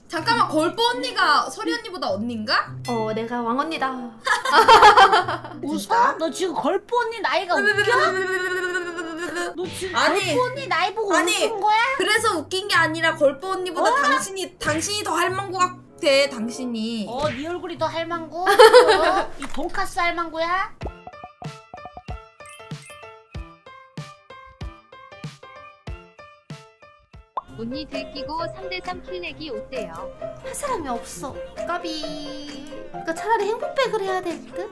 잠깐만, 걸뽀 언니가 서리 언니보다 언니인가? 내가 왕언니다. 웃어? 너 지금 걸뽀 언니 나이가 웃겨? 너 지금 걸뽀 언니 나이 보고 웃은 거야? 그래서 웃긴 게 아니라 걸뽀 언니보다 당신이 더 할망구 같아. 당신이. 네 얼굴이 더 할망구? 이 돈까스 할망구야? 언니 들키고 3대3 킬내기 어때요? 할 사람이 없어. 까비. 그러니까 차라리 행복백을 해야 될 듯?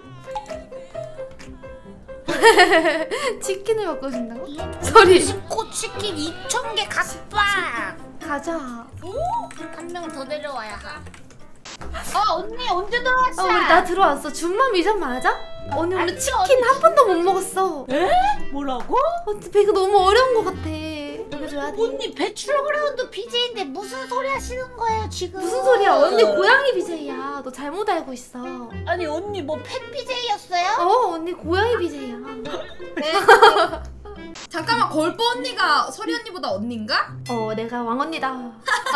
치킨을 먹고 싶다고? 소리. 스코 치킨 2,000개 각방! 가자. 한 명 더 내려와야 하. 언니 언제 들어왔어? 우리 나 들어왔어. 준만 미션 맞아? 언니 오늘 치킨 한 번도 못 먹었어. 에? 뭐라고? 배가 너무 어려운 것 같아. 먹여줘야 돼. 언니 배출그라운드 BJ인데 무슨 소리 하시는 거예요 지금? 무슨 소리야? 언니 고양이 BJ야. 너 잘못 알고 있어. 아니 언니 뭐 펫 BJ였어요? 언니 고양이 BJ야. 네. 잠깐만, 걸뽀 언니가 서리 언니보다 언니인가? 내가 왕언니다.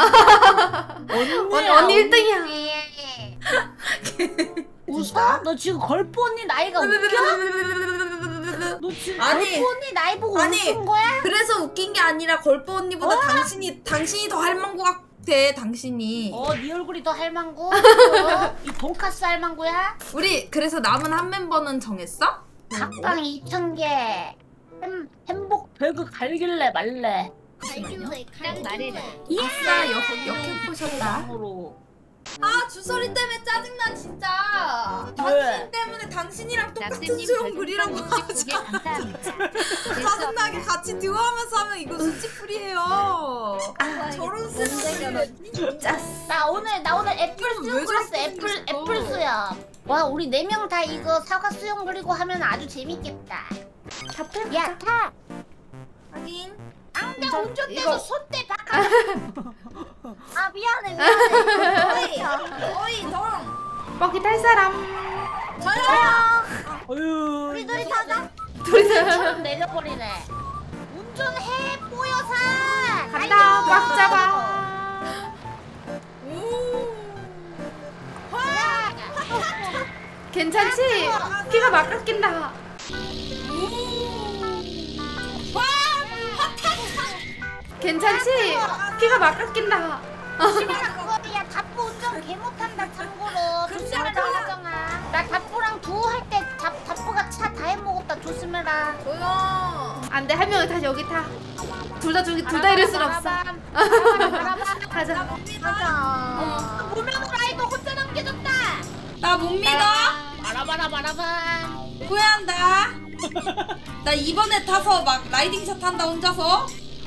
언니 1등이야. 웃어? 너 지금 걸뽀 언니 나이가 웃겨? 너 지금 걸뽀 언니 나이 보고 웃은 거야? 그래서 웃긴 게 아니라 걸뽀 언니보다 당신이 더 할망구 같아. 당신이. 네 얼굴이 더 할망구? 이 돈까스 할망구야? 우리 그래서 남은 한 멤버는 정했어? 각방 2,000개. 행복 배그 갈길래 말래. 딱 말해라. 아싸, 역행 포셨다. 주소리 때문에 짜증나 진짜. 당신 때문에 당신이랑 똑같은 수영 그리라고 하지. 짜증나게 같이 듀오하면서 하면 이거 수치풀이에요. 저런 쓰는 나 오늘 애플 수영 그렸어. 애플 수영. 와 우리 4명 다 이거 사과 수영 그리고 하면 아주 재밌겠다. 야 타. 하긴. 내 운전대도 손대 바꿔. 미안해. 어이 너. 먹이 탈 사람. 저요. 우리 둘이 타자. 둘이서 내려버리네. 운전해 뽀여사. 간다. 꽉 잡아. 괜찮지? 키가 막 깎인다. 괜찮지? 키가 막 깎인다. 야 답부 운전 개 못한다 참고로. 조심해라 하정아. 나 답부랑 두호 할 때 답부가 차 다 해먹었다. 조심해라. 조용. 안돼, 한 명이 다시 여기 타. 둘 다 이럴 순 없어. 가자. 무명 라이더 혼자 남겨줬다. 나 못 믿어. 바라바라. 후회한다. 나 이번에 타서 막 라이딩샷 한다 혼자서.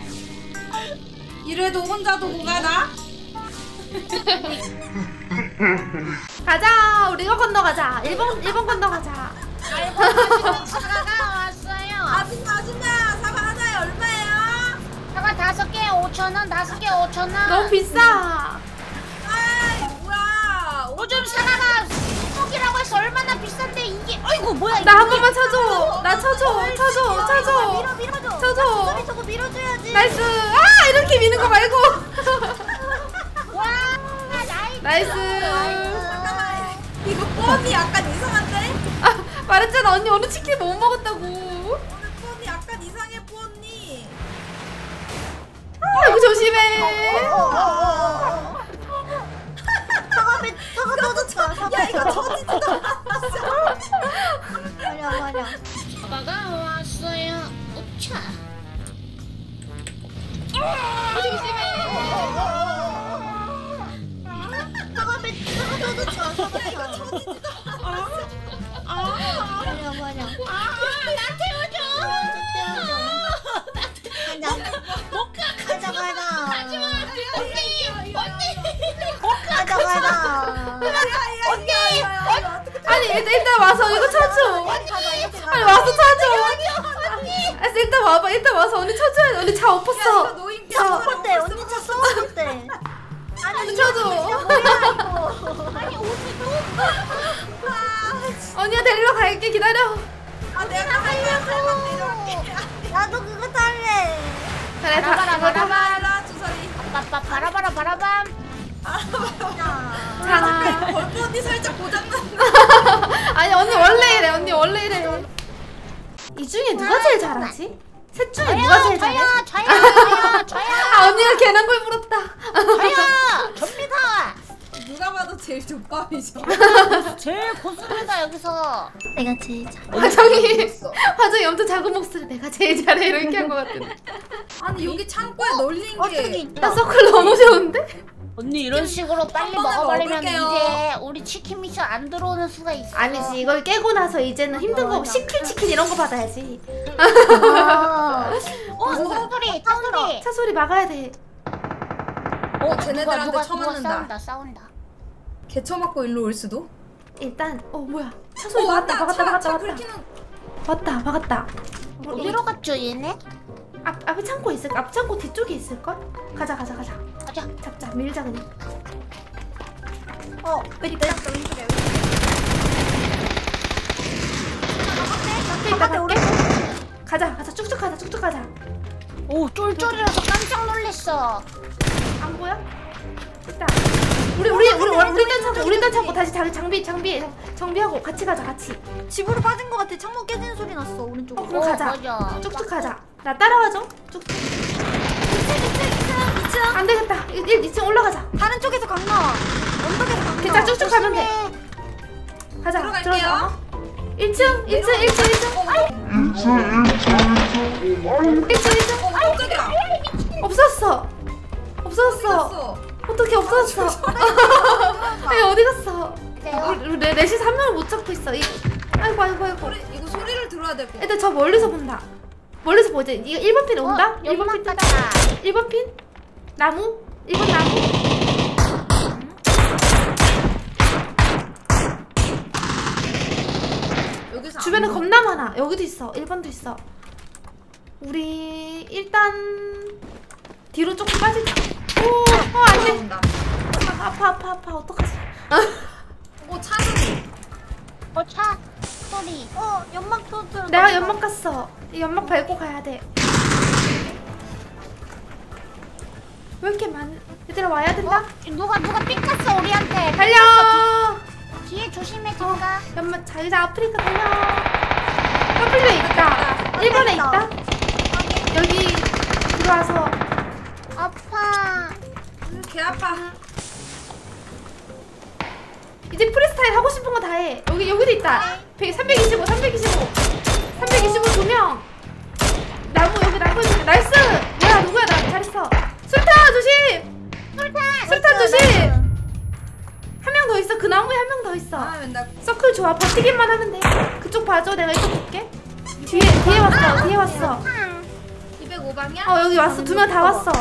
이래도 혼자 두고 가나? 가자. 우리가 건너가자. 일본 건너가자. 사과가 왔어요. 아줌마 사과 하나에 얼마예요? 사과 5개 5,000원. 5개 5,000원. 너무 비싸. 아이 뭐야. 요즘 사과가 수목이라고 해서 얼마나 비싼데 이게. 아이고 뭐야. 나 한 번만 쳐줘. 나 쳐줘. 밀어줘. 쳐줘. 저거 밀어줘야지. 나이스. 이렇게 미는 거 말고. 와 나이스. 잠깐만. 이거 뻔이 약간 이상한데? 말했잖아. 언니 오늘 치킨 못 먹었다고. 오늘 뻔이 약간 이상해 뻔이. 아이고 조심해. 사과 터졌다. 야 이거 터지지도 않았어. 맞아. 사과가 왔어요. 우차. 나 태워줘. 가지마. 언니. 아니 일단 와서 이거 쳐줘. 아니 와서 쳐줘. 일단 와봐. 일단 와서 언니 쳐줘야 돼. 언니 차 엎었어. 노인 어때? 언니 차 쏘았대. 언니 쳐줘. 아니 옷이 또. 언니가 데리러 갈게. 기다려. 내가 하려고 내려올게. 나도 그거 탈래. 그래. 바라바라. 바라 주사위. 바라바라. 바라바라. 언니 살짝 고장났다. 아니 언니 원래 이래. 언니 원래 이래. 이 중에 누가 제일 잘하지? 셋 중에 누가 제일 잘해? 저야. 아 언니가 개난걸 물었다. 저야. 접니다. 누가 봐도 제일 족밥이죠. 제일 고수입니다 여기서. 내가 제일 잘해. 화정이 엄청 작은 목소리 내가 제일 잘해 이렇게 한 것 같은데. 아니 여기 창고에 널린 게. 나 서클 너무 좋은데? 언니 이런 식으로 빨리 한 번에 먹어버리면 먹을게요. 이제 우리 치킨 미션 안 들어오는 수가 있어. 아니지 이걸 깨고 나서 이제는 힘든 거 시킬 치킨 이런 거 받아야지. 차소리. 차 소리 막아야 돼. 쟤네들한테 쳐맞는다. 싸운다. 개 쳐맞고 일로 올 수도? 일단 뭐야 차 소리 막았다. 막았다. 어디로 갔죠 얘네? 앞에 창고 있을까? 앞 창고 뒤쪽에 있을걸? 가자. 가자. 잡자 밀자 그냥. 왼쪽에. 가자 쭉쭉 가자. 오 쫄쫄이라서 깜짝 놀랐어. 안 보여? 있다. 우리 딴 창고 다시 정비하고 같이 가자 같이. 집으로 빠진 것 같아. 창문 깨지는 소리 났어 오른쪽으로. 그럼 가자. 맞아. 쭉쭉 가자. 나 따라와줘. 쭉쭉. 2층. 안 되겠다. 2층 올라가자. 다른 쪽에서 강 나와. 언덕에서 강 나와. 괜찮아 쭉쭉 가면 돼. 가자. 들어갈게요. 들어가. 1층. 1층. 깜짝이야. 없었어. 어떻게 없어졌어? 얘 어디 갔어? 우리 넷이서 한 명을 못 잡고 있어. 아이고. 이거 소리를 들어야 될 거. 애들 저 멀리서 본다. 멀리서 보자. 이거 1번 핀 온다? 1번 핀 뜬다. 1번 핀? 나무? 1번 나무? 여기서 주변에 겁나 많아. 여기도 있어. 1번도 있어. 우리 일단 뒤로 조금 빠지자. 안 돼. 온다. 아파. 어떡하지? 차 소리. 차 소리. 연막 터뜨려. 내가 연막 갔어. 이 연막 밟고 가야 돼. 왜 이렇게 많이? 얘들아 와야 된다. 누가 삐깠어 우리한테. 달려. 뒤에 조심해 진가. 연막 자기자 아프리카 달려. 아프리카 있다. 1번에 있다. 여기 들어와서. 아파. 개 아파. 이제 프리스타일 하고 싶은 거 다 해. 여기도 있다. 325 2명. 나무 여기 나이스. 누구야 나 잘했어. 술탄 조심. 술탄 조심. 한 명 더 있어. 그 나무에 한 명 더 있어. 맨날 서클 좋아. 버티기만 하면 돼. 그쪽 봐줘. 내가 이쪽 볼게. 뒤에 왔어. 205방이야? 여기 왔어. 2명 다 왔어.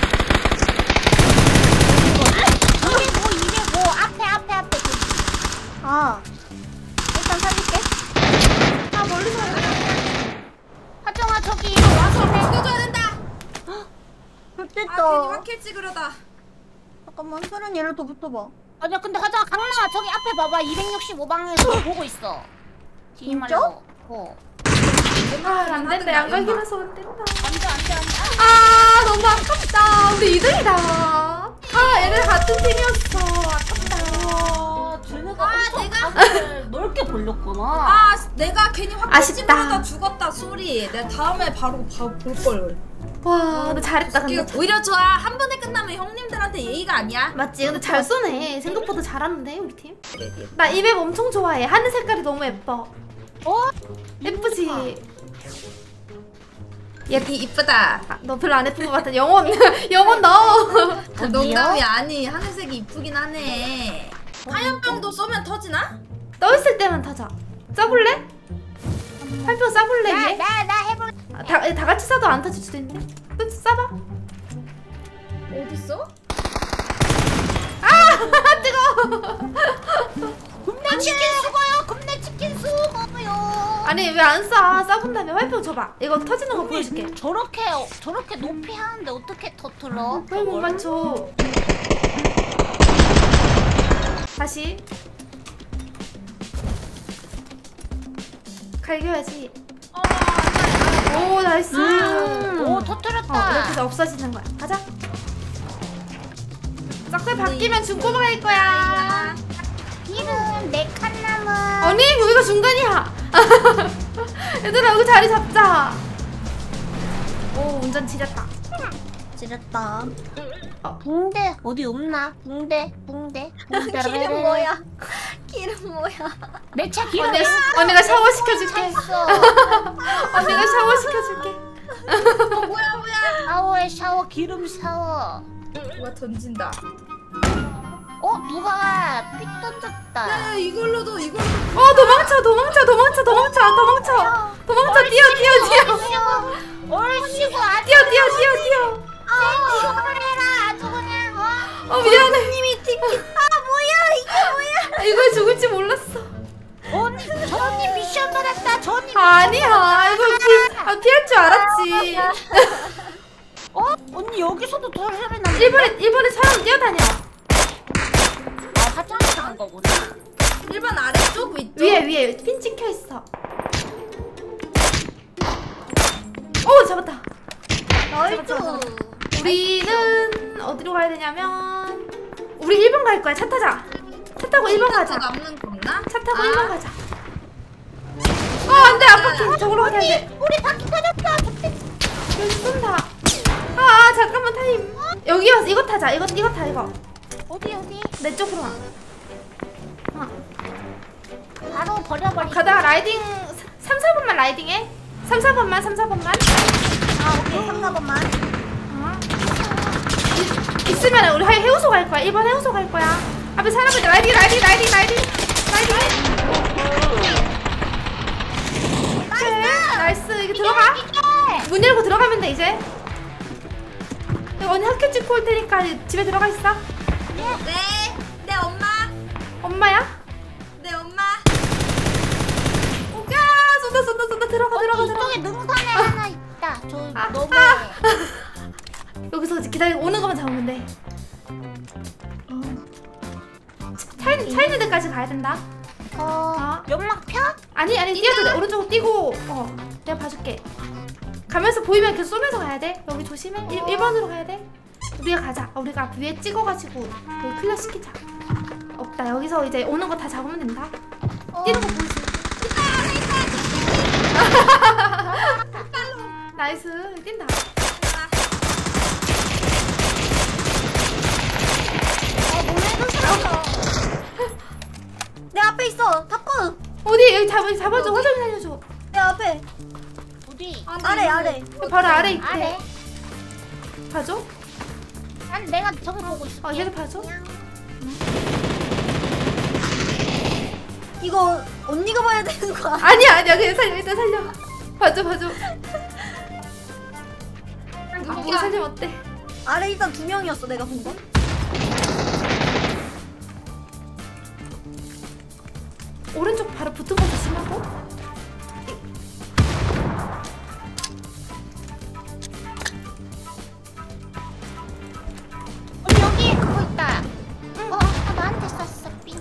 205 앞에. 일단 살릴게. 멀리서 화정아 저기 와서 죽여줘야 된다. 좋겠다. 괜히 확킬 찍으려다. 잠깐만 소련 얘를 더 붙어봐. 아니야 근데 화정아 강남아 저기 앞에 봐봐 265방에서 보고 있어. 진짜? 안 된다. 양각이라서 안 된다. 안돼. 너무 아깝다. 우리 2등이다. 얘네 같은 팀이었어. 아깝다. 쟤네가 내가 넓게 벌렸구나. 내가 괜히 확킬 아쉽다. 찍으려다 죽었다. 소리. 내가 다음에 바로 볼걸. 와, 너 잘했다. 근데 오히려 좋아. 한 번에 끝나면 형님들한테 예의가 아니야. 맞지? 근데 잘 쏘네. 생각보다 잘하는데 우리 팀. 나 이 맵 엄청 좋아해. 하늘 색깔이 너무 예뻐. 예쁘지? 이쁘다. 너 별로 안 예쁜 것 같아. 영혼 넣어. 농담이 아니. 하늘색이 이쁘긴 하네. 화염병도 쏘면 터지나? 떠 있을 때만 타자. 쏴볼래? 화염병 쏴볼래 얘? 나 해볼. 다 같이 쏴도 안 터질 수도 있는데. 또 쏴봐. 어딨어? 뜨거워. 굽네 치킨 수고요. 아니 왜 안 쏴? 쏴본 다음에 화염병 줘봐. 이거 터지는 거 보여줄게. 저렇게 높이 하는데 어떻게 터뜨려? 왜 못 맞춰? 다시 갈겨야지. 오 나이스. 오 터뜨렸다. 이렇게 해서 없어지는 거야. 가자. 서클 바뀌면 중고가 갈 거야. 기름 4칸 남은. 아니 여기가 중간이야. 얘들아 여기 자리 잡자. 오 운전 지렸다. 지렸다. 붕대 어디 없나? 붕대. 기름 뭐야? 기름 뭐야? 내 차 기름. 언니가 샤워 시켜줄게. 있어. 언니가 샤워 시켜줄게. 샤워에 샤워 기름 샤워. 누가 던진다. 누가 피 던졌다. 야 이걸로도 이걸로. 도망쳐 뛰어 얼씨구 아주 뛰어 해라 아주 그냥 미안해. 님이 튕기. 뭐야 이게 뭐야? 이거 죽을 줄 몰랐어. 언니 저언니 미션 받았다. 저언니 아니야 이거 피할 줄 알았지. 언니 여기서도 더 소리 나네. 일본에 사람 뛰어다녀. 화장실 간 거구나. 일반 아래쪽 위쪽. 위에 핀 찍혀 있어. 오 잡았다. 나이스. 우리는 어디로 가야 되냐면 우리 1번 갈 거야. 차 타자. 차 타고 1번 가자. 남는 거 없나? 차 타고 1번 가자. 안돼 앞바퀴 저걸로 가야 돼. 우리 바퀴 터졌다. 여기 쏜다. 잠깐만 타임. 여기 와서 이거 타자. 이거 타 이거. 어디? 내 쪽으로 와. 바로 버려버리. 가다가 라이딩 3, 4번만 라이딩해. 3, 4번만. 오케이 3-4번만. 있으면 우리 해우소 갈 거야. 1번 해우소 갈 거야. 앞에 사람들 라이딩. 나이스. 이게 들어가. 문 열고 들어가면 돼 이제. 언니 학교 찍고 올 테니까 집에 들어가 있어. 네. 내 엄마. 엄마야? 내 엄마. 오가 쏜다 들어가. 이쪽에 능선에 하나 있다. 저 너무. 여기서 기다리고 오는 것만 잡으면 돼. 차 있는 데까지 가야 된다. 연막 펴? 아니 뛰어도 돼. 오른쪽으로 뛰고 내가 봐줄게. 가면서 보이면 계속 쏘면서 가야 돼. 여기 조심해. 1번으로 가야 돼. 우리가 가자. 우리가 위에 찍어가지고 여기 클리어 시키자. 없다. 여기서 이제 오는 거 다 잡으면 된다. 뛰는 거 보이지? 나이스. 뛴다. 내 앞에 있어. 탑건. 어디? 여기 잡아줘. 화장실 살려줘. 내 앞에. 어디? 아래. 바로 아래 있대. 아래. 봐줘. 아니 내가 저기 보고 있어. 얘를 봐줘. 이거 언니가 봐야 되는 거야. 아니야. 그냥 일단 살려. 봐줘. 누가 살리면 어때? 아래 일단 2명이었어 내가 본 거. 오른쪽 바로 붙은 거 조심하고. 언니 여기 그거 있다. 나한테 쐈어 삥.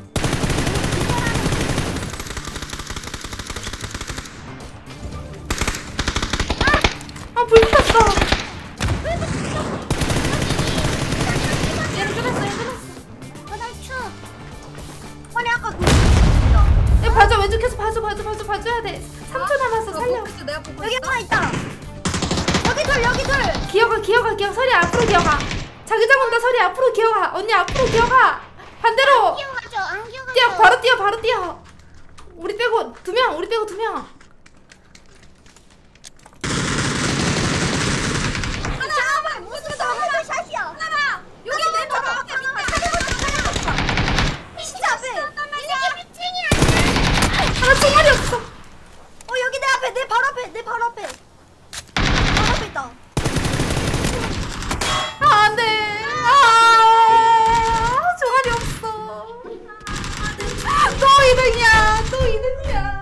불 붙었어. 얘를 끊었어. 나이스. 아니 아까 그 야 봐줘. 왼쪽에서 봐줘야 돼. 3초 남았어. 살려. 내가 보고 여기 있어. 하나 있다. 여기 둘. 기어가. 서리 앞으로 기어가. 자기장 온다. 서리 앞으로 기어가. 언니 앞으로 기어가. 반대로. 안 기어가죠. 바로 뛰어. 우리 빼고 2명. 하나 무슨 하나 샷이야. 하나. 여기 내 바로 앞에 진짜 앞에. 하나 총알이 없어. 여기 내 앞에 내 바로 앞에. 바로 앞에 있다. 안돼. 총알이 없어. 또 2등이야.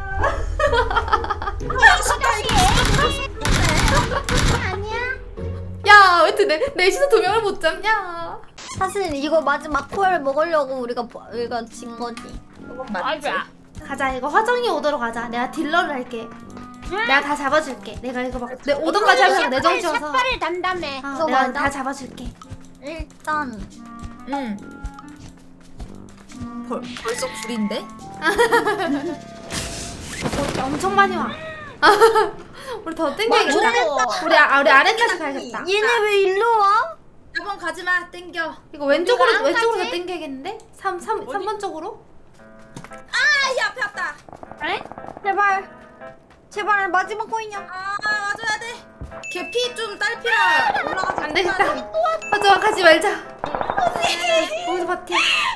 아니야? 야, 왜 넷이서 2명을 못 잡냐? 사실 이거 마지막 콜 먹으려고 우리가 진 거지. 맞아. 가자. 이거 화정이 오도록 가자. 내가 딜러를 할게. 내가 다 잡아줄게. 내가 이거 막 내 오도까지 하면 내 정지여서. 샷발을 단다며. 내가 맞아? 다 잡아줄게. 일단 응. 벌써 불인데? 엄청 많이 와. 우리 더 땡겨야겠다. 우리 아래까지 가야겠다. 얘네 왜 일로 와? 4번 가지마 땡겨. 이거 왼쪽으로 안 더 가지? 땡겨야겠는데? 3번 쪽으로? 아이 앞에 왔다. 그래? 제발 마지막 코인이야. 아 맞아야 돼. 개피 좀 딸피라 올라가서 안 되겠다. 하지마 가지 말자. 거기서 버텨.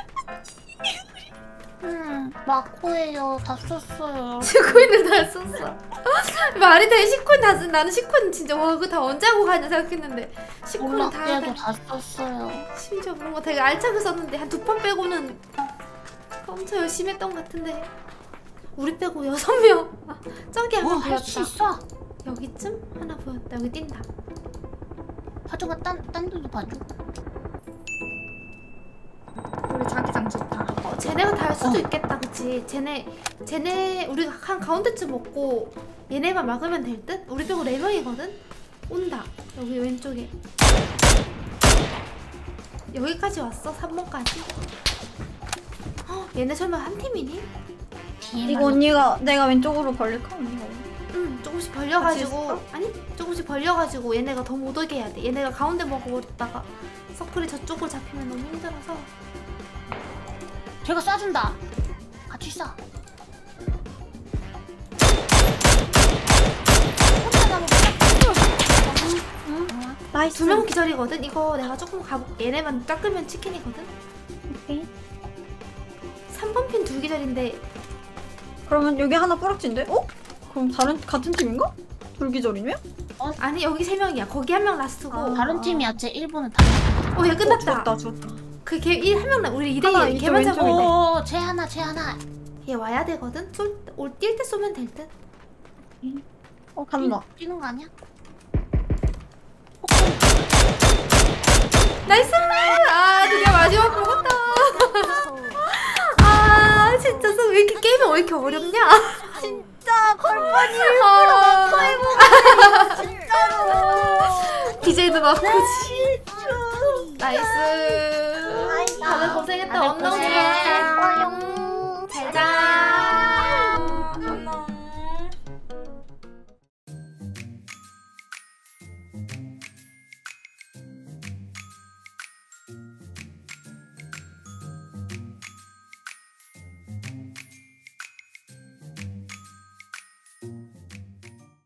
마코예요. 다 썼어요. 19인을 다 썼어. 말이 돼. 19인 다 쓴. 나는 19인 진짜 와 그거 다 언제 하고 가냐 생각했는데 19인 다 몰락대도 해. 다 썼어요. 심지어 그런 거 되게 알차게 썼는데 한 2판 빼고는 엄청 열심히 했던 것 같은데 우리 빼고 6명. 저기 하나 할 수 보였다. 있어. 여기쯤 하나 보였다. 여기 뛴다. 봐줘가 딴 데도 봐줘. 우리 자기장 좋다. 쟤네가 다 할 수도 있겠다. 그치? 쟤네 우리가 한 가운데쯤 먹고 얘네만 막으면 될 듯? 우리 빼고 4명이거든? 온다. 여기 왼쪽에. 여기까지 왔어? 3번까지? 얘네 설마 한 팀이니? 이거 언니가 내가 왼쪽으로 벌릴까 언니가? 응, 조금씩 벌려가지고 아니 조금씩 벌려가지고 얘네가 더 못 오게 해야 돼. 얘네가 가운데 먹어버렸다가 서클이 저쪽으로 잡히면 너무 힘들어서. 제가 쏴준다. 같이 쏴. 혼자 나면 나이스. 2명 기절이거든? 이거 내가 조금 가볼게. 얘네만 닦으면 치킨이거든? 오케이. 3번 핀 2기절인데 그러면 여기 하나 뿌락진데? 어? 그럼 같은 팀인가? 불기절이면? 아니 여기 3명이야. 거기 1명 라스트고 다른 팀이야. 쟤 1번은 다. 얘 끝났다. 죽었다. 그 걔 1명 우리 하나 2대1 이쪽 걔만 왼쪽. 잡으면 돼. 쟤 하나. 얘 와야 되거든? 뛸 때 쏘면 될 듯? 간다. 뛰는 거 아니야? 나이스! 아 드디어 마지막 먹었다. 아 진짜 왜 이렇게 게임이 왜 이렇게 어렵냐? 진짜 걸뻔이 아, 진짜로. BJ도 바꾸지. 나이스. 다들 고생했다. 다들 언덕 고생했어요. 잘자.